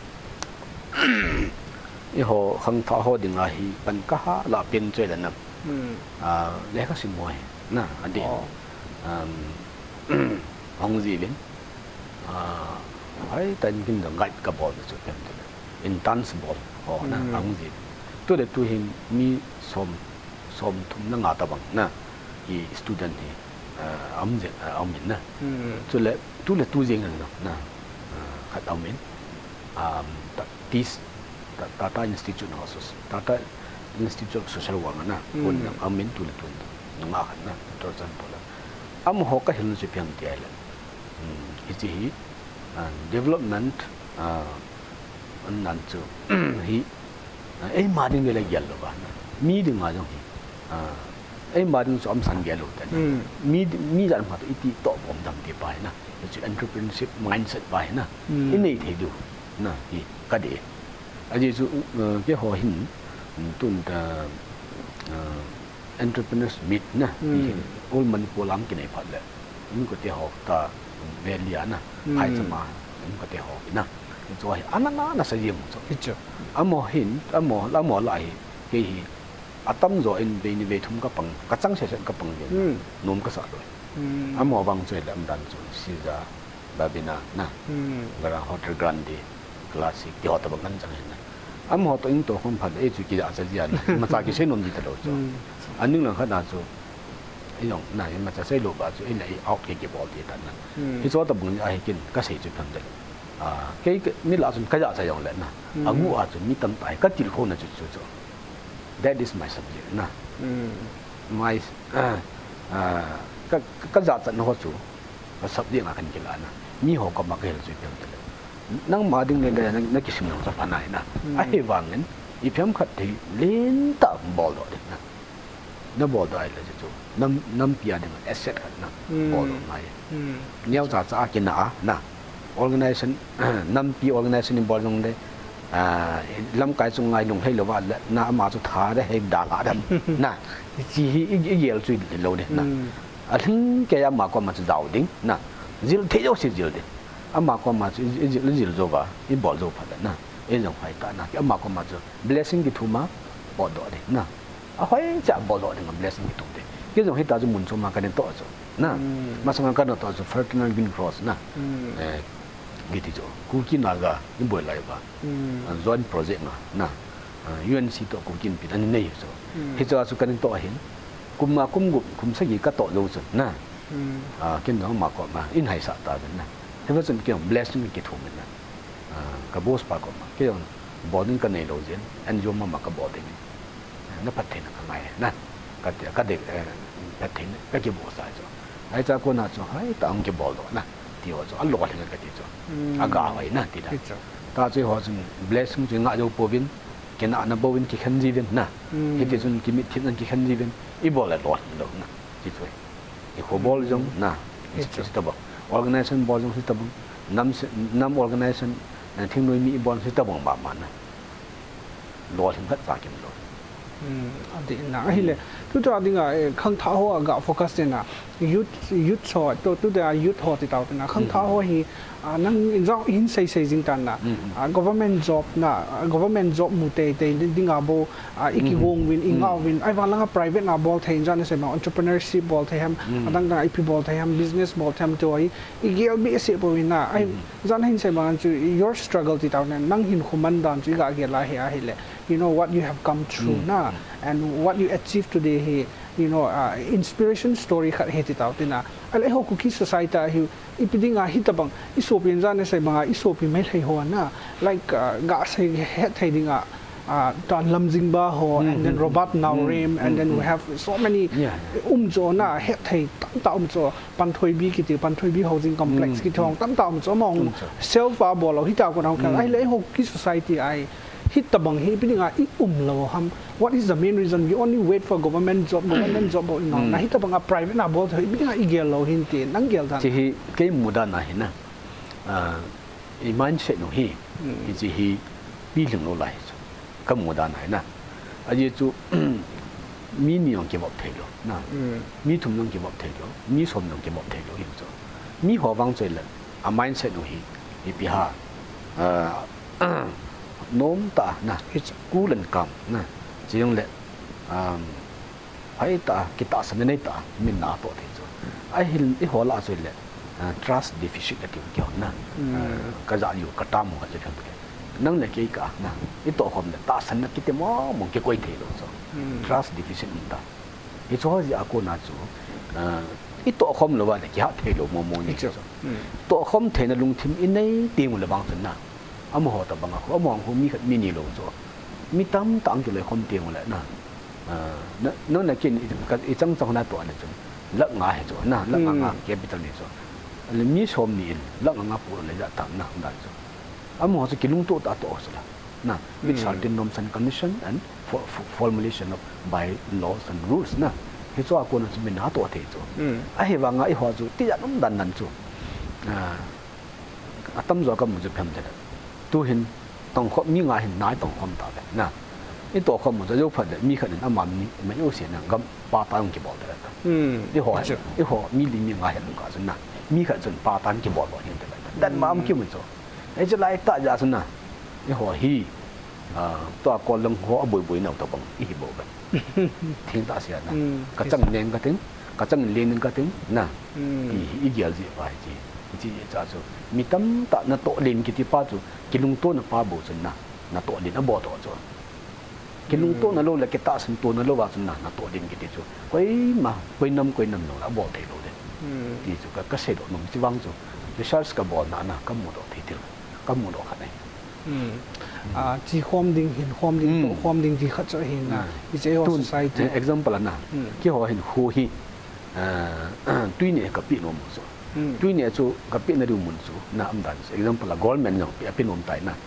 I ho khang tha ho ding a hi pan ka ha la pin choi la na le ka sim moi na adi hong ji lin ai tan kin dang gai ka bol chu pen in dance ball ho na hong ji to le tu hin mi som thum na nga ta bang na I student hi amje amin na to le tu jing na khat amin this Tata Institute of Social Work na pun amin tu le tu nga khat na to chan pola am ho ka hil chu pyam ti ala hi development an nan chu hi ai ma ding le gyal lo ba mi ding ma jong hi ai ma ding som san gyal lo ta mi jan ma iti to bom dam ti pai na chu entrepreneurship mindset pai na in nei the du na hi ka de aji chu ke ho hin tun ta entrepreneurs meet na all Manipur lam ki nei phat le in ko te ho ta velia na hai chama in ko te ho na chu hai anana na sa yem chu picture amo hin amo la mo lai ke hi atam zo in be ni ve thum ka pang ka chang se ka pang ge nom ka sa lo amo bang choi lam dan chu si za babina na gara hotel grande classic ti hot ba ngan chang na am ho to in to khom phat e chu ki ja sa ji an ma cha ki se nom di ta lo chu aning lang kha na chu ai yong na ma cha se lo ba chu ai lai out ke bol ti ta na hi so ta bung ai kin ka se chu tham de ke mi la sun ka ja sa yong le na agu a chu mi tam tai ka til kho na chu chu that is my subject na my ka ja chan ho chu ka subject na kan ki la na mi ho ka ma ke chu pyam de nang ma ding le na ki sim sa pa nai na ai wangin I pyam khat thi len ta bol do de na bol do ai le chu nam pia de asset khat na bol do mai niao cha ki na organization nam pi organization in bol dong de lam kai chung ngai lung hei lo wa na ma chu tha de hei da la dam na chi I yel chu lo de na a thing ke ya ma ko ma chu dau ding na zil the yo si zil de ama ko ma chu zil zo ba I bol zo pha na e jong phai ta na ama ko ma chu blessing ki thuma bo do de na a hoi cha bo do de blessing ki thu de ke jong hei ta chu mun chu ma ka den to chu na ma sang ka no to chu fertile green cross na gitu jo Kuki naga ni boy lai ba joint project na UNC to Kuki pi an nei so he cha su kan to hin kum sa gi ka to lo so na kin no ma ko ma in hai sa ta na he was ke blessing ki thu na ka boss pa ko ma ke boarding ka nei lo jen an jo ma ka boarding na pathe na ka mai na ka de pathe ka ke boss sa jo ai cha ko na cho hai ta ang ke bol do na ti ho cho a lo ka ka ti cho aga wai na ti da ta che ho chung blessing chung nga jo povin ke na bovin ki khan ji den na he ti chung ki mit thi nan ki khan ji den I bol la lo na ti choi I ko bol jong na ti ta ba organization bol jong si tabang nam organization thing noi mi bol si tabang ba man lo thing khat sa kim lo adi na hi le tu to adi nga khang tha ho ga focus na youth so to the youth ho ti taw na khang tha ho hi nang injong in sei jing tan na government job mu te dinga bo iki wong win inga win ai wa langa private na bol thein jan se ma entrepreneurship bol them adang na ip bol them business bol them to ai igel bi se bo win na ai jan hin se ma chu your struggle ti taw na nang hin khuman dan chu ga ge la he a hele you know what you have come through na and what you achieved today he you know inspiration story khat he ti taw tina ale ho Kuki society hi ipidinga hitabang isopin jan se mga isopi mai thai ho na like ga sai he thai dinga tan lamjing ba ho and then robot now rim and then we have so many jo na he thai tam jo panthoi bi ki ti panthoi bi housing complex ki thong tam jo mong self ba bo lo hi ta ko nang ka ai le ho Kuki society ai hit tabang hi pidinga lo ham what is the main reason we only wait for government job no na hit tabang private na bol thoi pidinga igel lo hin ti nang gel than chi ke muda na hi na i mindset no hi chi hi bi leng lo lai ka muda na na a ji chu mi ni ong ke bop thai lo na mi thum nong ke bop thai lo mi som nong ke bop thai lo hi chu mi ho wang choi le a mindset no hi pi ha nôm ta na cú lần cầm na chỉ用lệ ai ta kita san này ta mình nã tổ thế rồi ai hình cái họ là rồi lệ trust deficit là kiểu kiểu na cái dạng nhiều cái tam một cái chuyện cái năng là cái cả na cái tổ hợp là ta san là cái mỏ một cái quay thế rồi trust deficit ta cái chỗ gì aku na chỗ cái tổ hợp là vậy cái hạt thế rồi mò như thế rồi tổ hợp thế là lung thím in này tiền là bằng phần na âm họ tập bằng họ mong họ mi khát mini lâu rồi mi tam tăng cho lại không tiền lại na nó là cái trong trong này tuổi này rồi lắc ngã rồi na lắc ngã capital này rồi là mi xóm này lắc ngã phụ lại ra tăng na không rồi âm họ sẽ cái lung tổ ta tổ rồi na with certain norms and conditions and formulation of by laws and rules na cái chỗ aku nanti mình tổ thế rồi ai vang ai họ rồi tiada nông đàn đàn rồi tâm rồi cái một chút phèm thế tu hin tong kho mi nga hin nai tong khom ta na i to khom mo jo phat mi khan na mam ni me yo se na gam pa ta ki bo da i ho mi li mi nga hin ka sun na mi khan sun pa tan ki bo bo hin da dan mam ki mo jo ai je lai ta ja sun na i ho hi to ko leng ho boi boi nau to bang i bo ba thing ta sia na ka chang neng ka ting ka chang len ka ting na i gyal ji ba ji chỉ cho mi tâm ta na to lên cái tipa chu kilung to na pa bo chun na to lên na bo to chu kilung to na lo la cái ta san to na lo wa chun na to lên cái chu koi nam no la bo thei lo de ti chu ka se do nom chi wang chu research ka bo na ka mo do thei til ka mo do kha nei chi khom ding hin khom ding to khom ding chi khat cho hin na is a society example na ki ho hin hu hi tui ne ka pi no mo so tuy này chú gặp bên này đều muốn chú na âm đàn example là Goldman nhở bên ông tài na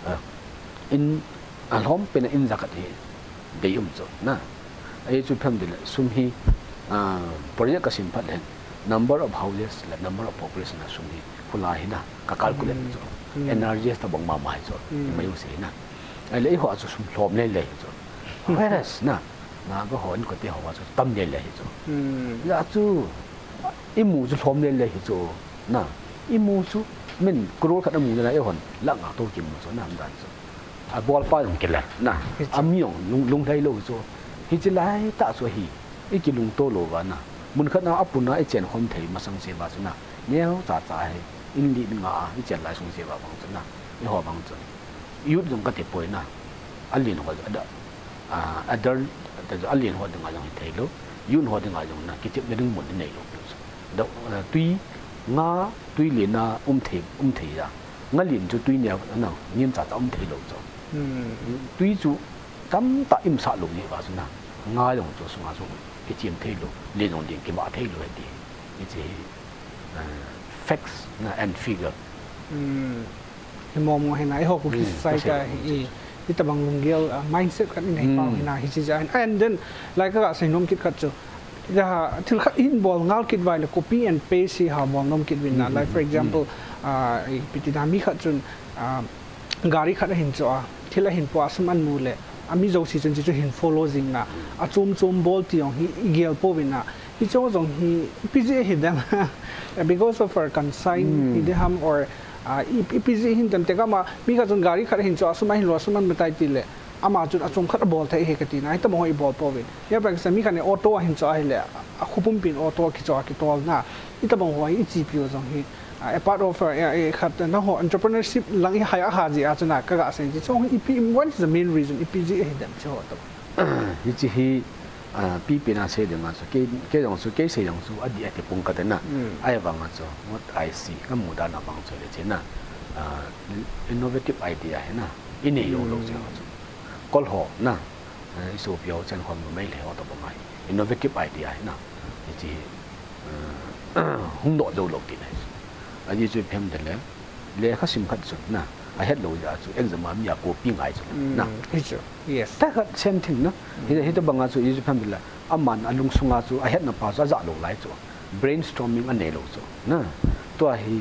in alhom bên in zakat hi để chú na ai chú phèm đến sum hi project cái simple là number of houses là number of population là sum hi phula hi na ka calculate chú energy ta bong ma mai chú mai u se na ai lấy họ chú sum lom lên lấy chú whereas na có hỏi có thể họ chú tâm lên lấy chú ya chú imu chu thom le le hi chu na imu chu min krol khat amu na e hon la nga to kim chu na dan chu a bol pa yong ke la na amiong lung thai lo chu hi chi lai ta chu hi e ki lung to lo wa na mun khat na apuna e chen hom thei ma sang se ba chu na neo cha cha he in li nga hi chen lai sung se ba bang chu na e ho bang chu yu dong ka te poi na alin ho da adar ta alin ho dong nga thei lo yun ho dong nga na ki chep le ding mun nei lo tuy ngã tuy liền na thề ra ngã liền cho tuy nhiều nào nghiêm trả thề lộ cho tuy chú tắm tại im sạ lộ như vậy na ngã dùng cho xuống xuống cái chuyện thề lộ liền dùng điện cái bả thề lộ thì cái gì facts na and figure cái mồm hay nãy họ cũng sai cái cái tập bằng lùng gel mindset cái này bao này thì chỉ and then like các bạn xây nông kỹ thuật yeah til kha in ball ngal kit vai le copy and paste si ha ball nom kit win na like for example piti da mi kha chun gari kha hin cho thila hin po asman mu le ami zo si chun chu hin follow jing na a chum ball ti ong hi gel po win na hi cho zong hi pj hi dam because of our consign hi de ham or pj hin tam te ka ma mi kha chun gari kha hin cho asman hin lo asman matai ti le ama chun achum khat ball thai he kati na ta mo hi ball po win ya ba ka mi kha ne auto hin cho hi le a khupum pin auto ki cho ki tol na ita bang ho hi gpu zong hi a part of khat na ho entrepreneurship lang hi ha ji a chuna ka ga sen ji chong EP1 is the main reason EPG he dam cho ta hi chi hi pi pe na se de ma so ke dong su ke se dong su adi ate pung ka na ai ba ma cho what I see ka mu da na bang cho le che na innovative idea hai na ine yo lo che kol ho na isu pyo chen khom mai le ho to ba mai innovative idea hai na chi hung do do lo ki na anh chú phim được lẽ lẽ khác sim khát chút na ai hết lâu giờ chú exam mà mình có pin ai chút na yes ta khát xem thình nó thì đó bằng chú chú phim được là aman alung sunga chú ai hết nó pa ra lâu lại chú brainstorming anh này lâu chú na tôi hi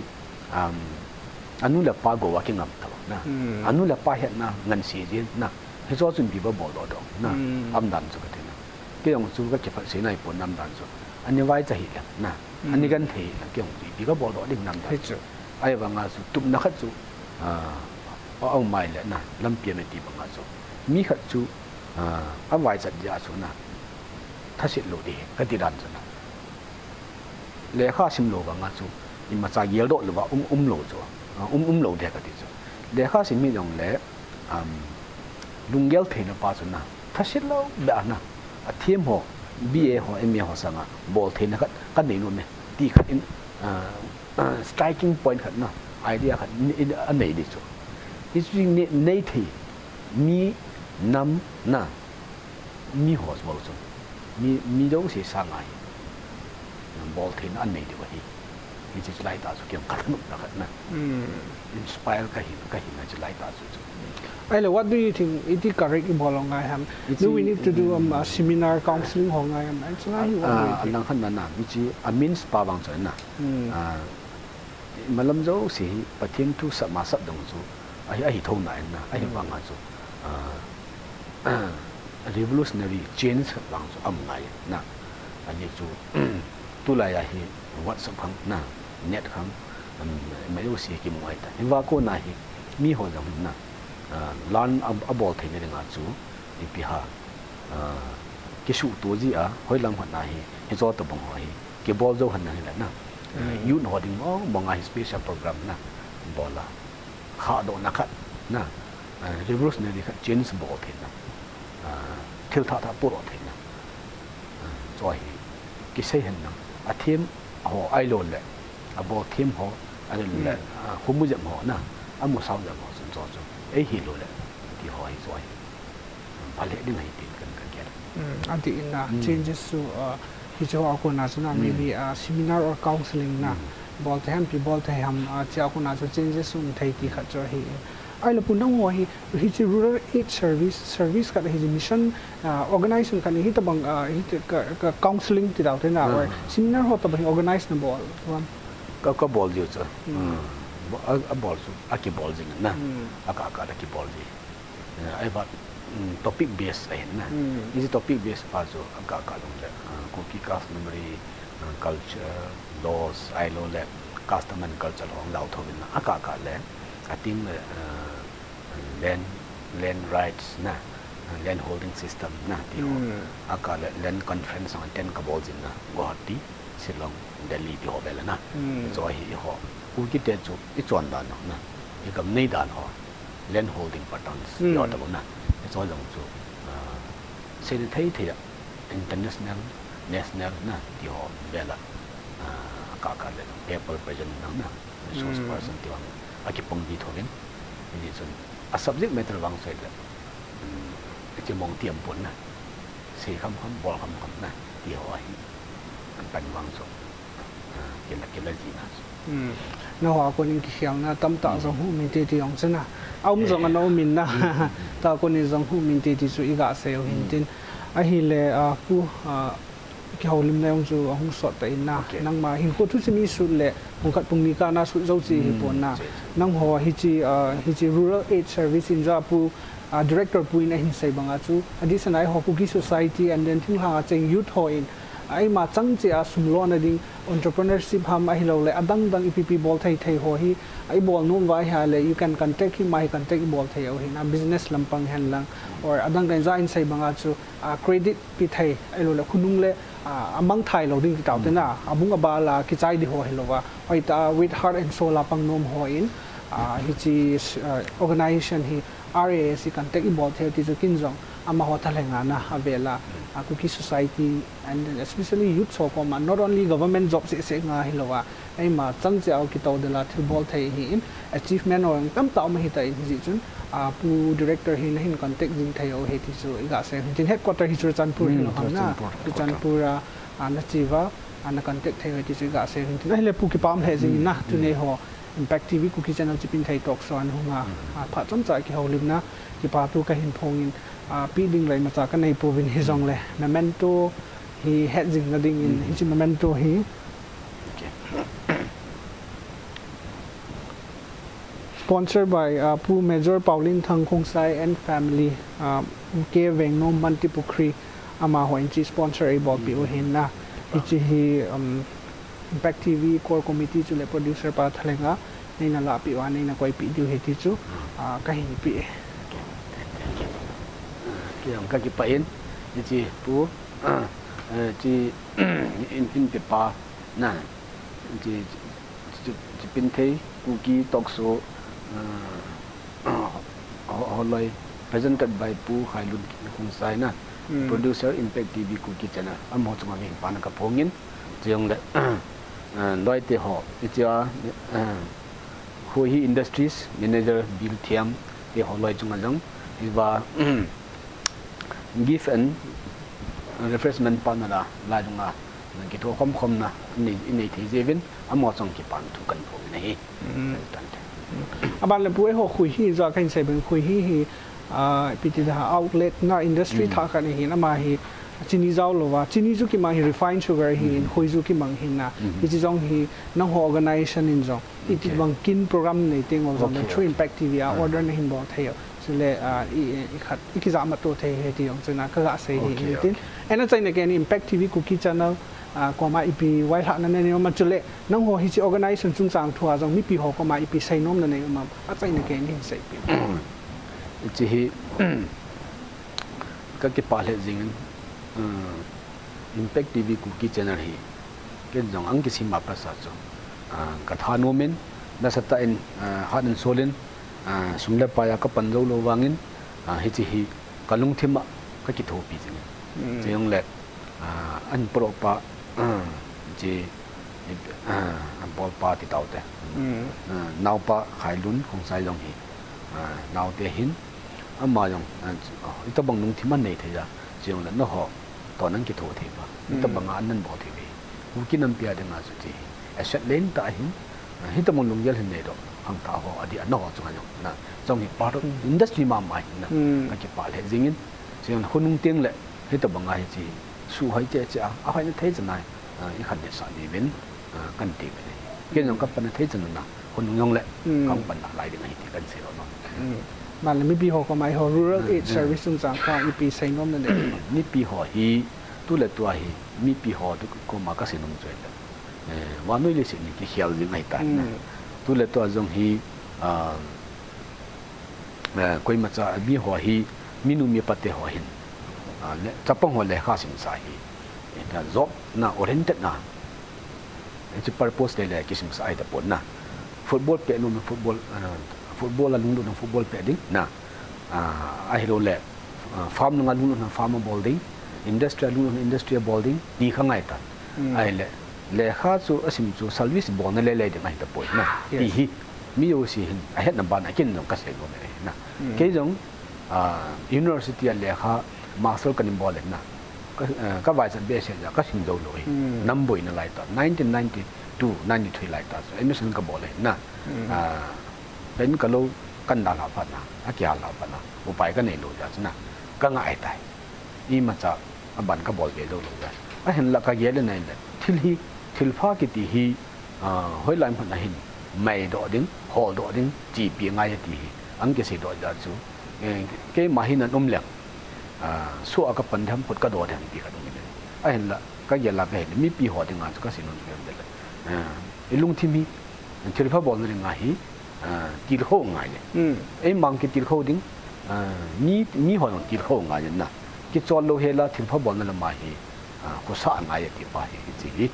anu là pa go working up thằng na anu là pa hết na ngân sĩ gì na thì cho chuẩn bị vào bộ đó na âm đàn chú cái thế na cái ông chú cái chụp sĩ này bốn âm đàn chú anh như vai chạy na anh ấy gần thì là kiểu gì bị có bộ đó đừng nằm đấy ai vào ngã số tụm nó khát số ông mày lại nè lâm tiền này thì vào ngã số mi khát số ông vài trận giá số nè thắt xịt lộ đi cái tiền đàn số nè lẽ khác sim lộ vào ngã số nhưng mà trái yếu độ là vào lộ số lộ để cái tiền số lẽ khác sim mi đồng lẽ lùng gel thì nó bao số nè thắt xịt lâu bẻ nè thêm hồ BA ho MA ho sanga ball the na kan nei luôn ne ti khat in striking point khat na idea khat an nei di chu is nei thi mi nam na mi ho ball chu mi do se sanga ball the na an nei di wa hi is lai ta chu kem khat nu na khat na inspire ka hi na chu lai ta chu what do you think it is correct in bolong I am do we need to do a seminar counseling hong I am actually nang khan na mi chi a means pa bang chen na malam zo si pathian tu sa ma sap dong chu ai thau na na ai bang a chu revolutionary change bang chu am ngai na ani chu tu la ya hi whatsapp khang na net khang mai o si ki moi ta wa ko na hi mi ho jang na lan abol thei ne nga chu ipi ha ke shu to ji a hoi lang hna hi he zo to bang ho hi ke bol zo hna hi la na yu no ding mo bang a special program na bola kha do na khat na revolutionary khat change bol thei na thil tha puro thei na choi ke sei hen na a them ho ai lo le a bol them ho a le humu jam ho na amu sau jam ho sun zo ấy hiểu rồi thì hỏi rồi phải lẽ đừng hay tiền cần kia anh thì na changes to hi cho ako na so na maybe a seminar or counseling na bol the ham cha ako na so changes so thai ti kha cho hi ai la punang ho hi chi rural aid service ka hi mission organization kan hi ta bang hi ka counseling ti daw te na or seminar ho ta bang organize na bol ka bol jo cha a ball su aki ball jing na aka ki ball ji ai ba topic base ai na is topic base pa so aka long le Kuki cast memory culture laws ai lo le custom and culture long lao tho na aka le I think land rights na land holding system na ti ho aka le land conference on 10 ka ball jing na Guwahati Shillong Delhi ti ho bela na so hi ho Kuki te chu I chuan dan na I kam nei dan ho land holding patterns yo ta na so long chu se de thei the international national na ti ho bela ka le people present na resource person ti wang aki pong di thogen ni chun a subject matter wang sai le ti mong tiam pon na se kham bol kham na ti ho ai kan pan wang so ke la ji na nó họ còn những kiểu na tâm tạo giống hú mình tê ông chân à ông giống anh ông mình na tạo còn những giống hú mình tê thì suy gã sale hình tin ai hi le ki holim na yong chu ahung sot ta in na nang ma hin ko thu chimi su le hong khat pung ni ka na su zo chi hi pon na nang ho hi chi rural aid service in ja pu director pu in a hin sai banga chu additional ho Kuki society and then thing ha cheng youth ho in ai ma chang che a sum lo na ding entrepreneurship ham a hi lo le adang dang EPP bol thai thai ho hi ai bol nom vai ha le you can contact him my contact bol thai o hi na business lampang han lang or adang dang za in sai banga chu credit pi thai ai lo le khunung le among thai lo ding taw te na abung aba la ki chai di ho hi lo wa oi ta with heart and soul apang nom ho in hi chi organization hi RAS contact bol thai ti chu kin jong ama ho thalenga na avela Kuki society and especially youth so koma not only government jobs se nga hilowa ai ma chang chao ki to de la thil bol thai hi in achievement or tam ta ma hi ta in ji chun pu director hin hin contact jing thai o he ti chu iga se tin headquarter hi chu chanpur hi lo na chanpura na chiwa ana contact thai ti chu iga se tin hele pu ki pam he jing na tu ne ho Impact TV Kuki channel Chipinthei Talkshow an hunga pha cham cha ki holim na ki pa tu ka hin phongin pi ding lai ma cha ka nei provin hi jong le memento hi head jing na ding in hi chi memento hi sponsored by Pu Major Pauline Thang Khongsai and family ke veng no manti pukri ama ho in chi sponsor ai bol pi o hin na hi chi hi Impact TV core committee chu le producer pa thalenga nei na la pi wa nei na koi pi diu he ti chu ka hin pi ki ang ka ki pa in chi pu chi in pe pa na chi Chipinthei Kuki Talkshow holoi presented by Pu Hailun Khongsai na producer Impact TV Kuki channel am ho chuma ngi pa na ka phongin chiang le loi te ho icha hu hi industries manager Bill Thiam te ho loi chunga jang iwa gift and refreshment panala la junga ki to khom na nei the jevin amo chang ki pan thu kan pho nei aban le pu ho khui hi za kain sai ben khui hi piti da outlet na industry tha kan hi na ma hi chini zau lo wa chini zu ki ma hi refined sugar hi in khoi zu ki mang hin na hi chi jong hi nang ho organization in jong it bang kin program nei ting ol jong through Impact TV order na hin bo thai so le i khat ki za ma to thai he ti yong chuna ka ga sei hi tin and a chain again Impact TV Kuki channel koma EP wai ha na ne ma chule nang ho hi chi organization chung chang thua jong mi pi ho koma EP sai nom na ne ma a chain again hin sai pi chi hi ka ki pa le jing Impact TV Kuki channel hi ken jong ang kisi ma prasa cho katha nomen na sata in han in solin sumle pa ya ka panjo lo wangin hi chi hi kalung thima ka ki tho pi jing jeng le an pro pa ji bol pa ti tau te nau pa Hailun Khongsai jong hi nau te hin ama jong ita bang nung thima nei the ja jeng le no ho to nang ki tho the ba ita bang an nan bo the be Kuki nam pia de nga su ti asset len ta hin hi ta mon lung yel hin nei do hang ta ho adi an ho chung jong na jong hi part of industry ma mai na ka ki pa le jing in jeng hunung tieng le hi ta bang ai chi su hai che cha a hai na the chnai i khan de sa ni ben kan ti be ke jong ka pan the chn na hunung yong le kang pan na lai de ngai ti kan se ro no mà là mi pi ho ko mai ho rural aid service chung chang ka EP sai nom na ne mi pi ho hi tu le tua hi mi pi ho tu ko ma ka se nom choi da wa noi le se ni ki hial jing ai ta na tu le tua jong hi koi ma cha mi ho hi minu mi pate ho hin le chapang ho le kha sim sa hi ta job na oriented na chi purpose le ki sim sa ai da pon na football pe no football la lung no football pe ding na a hero le farm nga lung na farm building industrial lung industrial building di khangai ta ai le kha chu asim chu service bon le le de ngai ta poi na ti hi mi yo si hin a het na ban a kin no ka se go me na ke jong university le kha master kan bol na ka vai san be se ja ka sing do loi nam boi na lai ta 1992 93 lai ta so emission ka bol naเป็นกะโลกันดาลาพันนะอาเกียลาพันนะอุปายก็ในโลจ้ะนะก็ง่ายตายนี่มันจะบันก็บอลเบโลโลจ้ะ a hen la ka ye le nai le thil pha ki ti hi hoi lai phan hin mai do ding hol do ding chi pi ngai ti hi ang ke se do ja chu ke ma hin an le su a ka pan tham put ka do tham ti ka do ni a hen la ka ye la ka he mi pi ho ding a ka sin non de le ilung thi mi thil pha bol ni nga hi ti ho ngai le e mang ki ti ho ding ni ho ti ho ngai na ki chol lo he la thil pha bol na ma hi ko sa ngai ti pa hi chi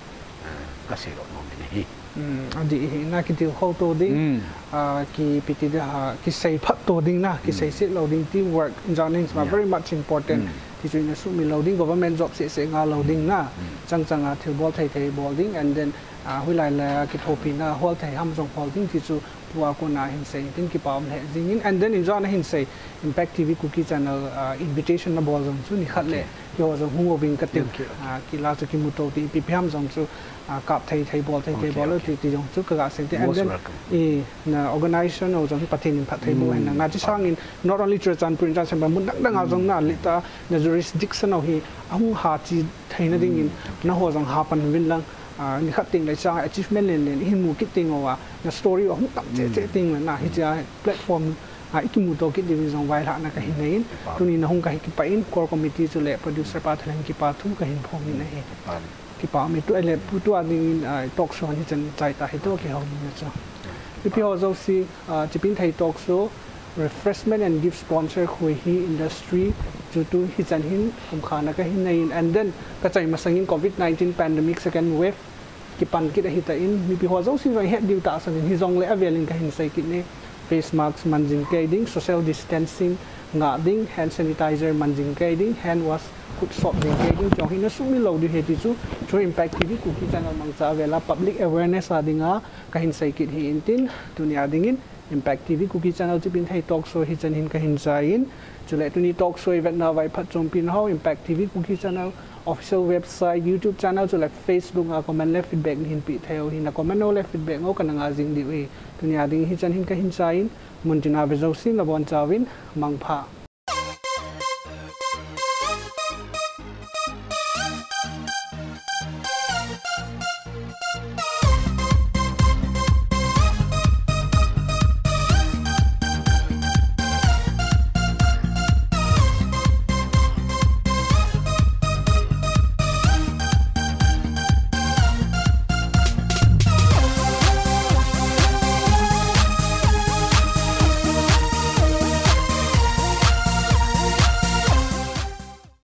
ka se ro non ni hi adi na ki til ho to ding ki piti da ki sei phat to ding na ki sei sit loading teamwork joining is very much important ti chu na su mi loading government job se nga loading na chang a thil bol thai bowling and then hui lai la ki thopi na hol thai ham jong holding ti chu wa ko na hin sei tin ki pam le jing and then in join hin sei impact tv Kuki channel invitation na bol jong chu ni khat le ki ho jong hu bing ka tin ki la chu ki mu to ti pi pham jong chu kap thai bol ti jong chu ka se and then na organization o jong pathin phat thai bo na chi sang in not only chan prin chan ba mun dang a jong na lita na jurisdiction o hi ahung ha chi thai na ding in na ho jong ha pan win lang ni khat ting lai chang achievement len hin mu ki ting wa na story o hung tam che ting na hi cha platform iki mu to ki division wai la na ka hin nei tuni na hung ka ki pa in core committee chu le producer pa thlang ki pa thu ka hin phom ni nei ki pa mi tu ele pu tu ani talk show ni chen chai ta hi to ki hau ni cha if you also see Chipinthei talk show refreshment and gift sponsor khui hi industry chu tu hi chan hin kum khana ka hin nei and then ka chai masangin COVID-19 pandemic second wave ki pan ki da hi ta in mi pi ho zo si roi het diu ta san hi zong le avelin ka hin sai ki ne face masks manjing kai ding social distancing nga ding hand sanitizer manjing kai ding hand wash kut sop ding kai ding chong hin na su mi lo di he ti chu impact tv Kuki channel mang cha vela public awareness adinga ka hin sai ki hi in tin dunia dingin impact tv Kuki channel Chipinthei talk show hi chan hin ka hin zain chule tuni talk show event na vai phat chom pin ho impact tv Kuki channel official website YouTube channel chu like Facebook a comment left feedback hin pi theo hin a comment no left feedback ngo kana nga jing di wi tunia ding hi chan hin ka hin chain mun tina bezo sin la bon chawin mangpha